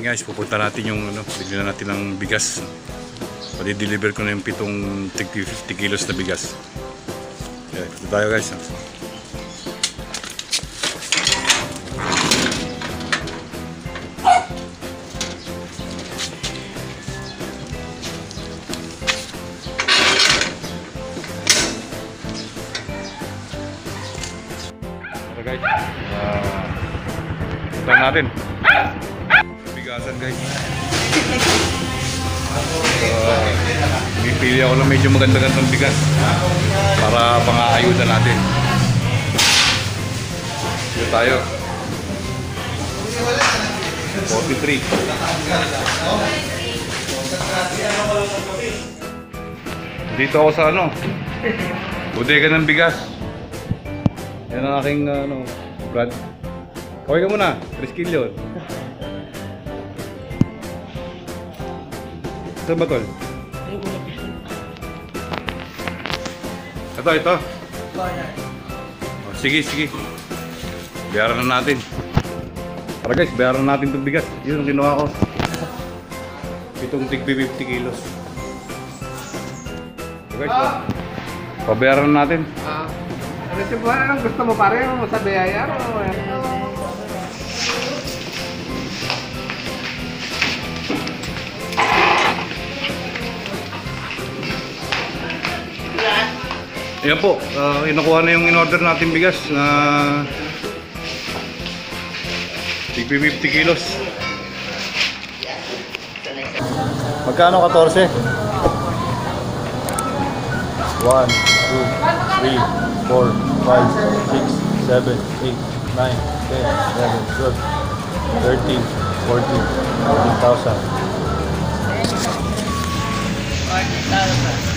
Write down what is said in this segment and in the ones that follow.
guys, pupunta natin yung bigyan natin ng bigas. Padi-deliver ko na yung 7 50 kilos na bigas. Okay, ito tayo guys. Ito guys. Punta natin. Bigasan guys. Pipili ako ng medyo maganda-gandang bigas para pang-aayuda natin. Dito tayo 43. Dito ako sa bodega ng bigas. Yan ang aking Brad. Kaway ka muna, 3 kilo. Saan ba tol? Ito. Oh, sige. Bayaran na natin. Tara guys, bayaran na natin itong bigas. Yun ang ginawa ko. Itong tig 50 kilos. So guys, pabayaran na natin. Ano siya buwan? Anong gusto mo pare? Sa bayayar o? Ayan po, inakuha na yung in-order natin bigas na 50 kilos. Magkano 14? 1, 2, 3, 4, 5, 6, 7, 8, 9, 10, 11, 12, 13, 14, 14,000.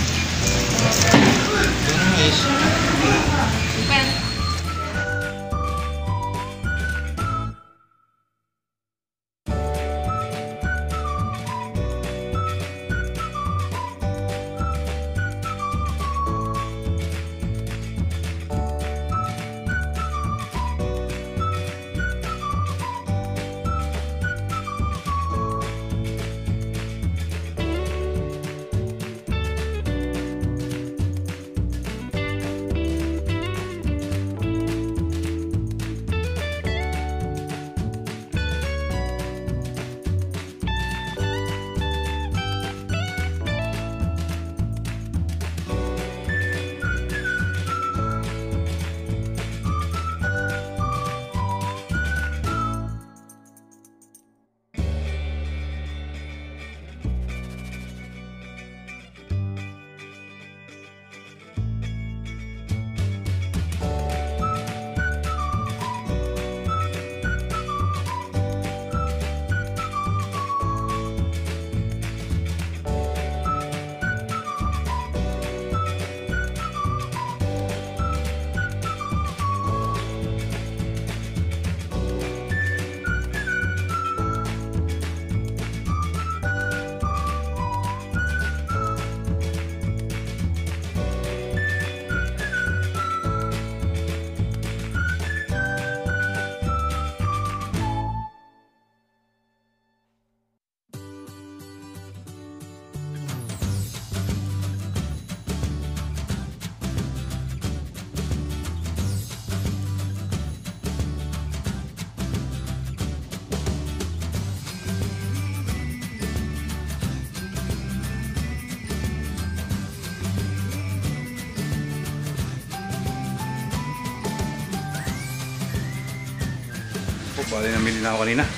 Bali namili na ako kanina.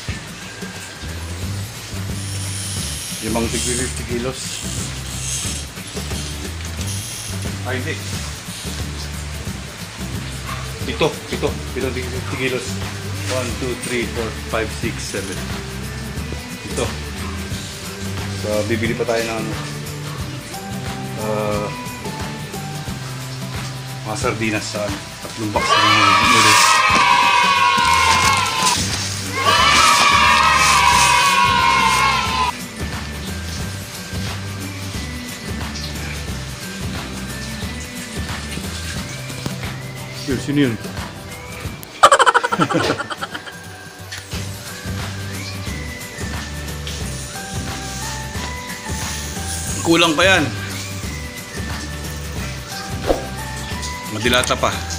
Limang tig 50 kilos. Ay, hindi. Pitong tig 50 kilos. 1, 2, 3, 4, 5, 6, 7. Ito. So, bibili pa tayo ng mga sardinas sa 3 box ng noodles. Sino yun? Kulang pa yan. Madilata pa.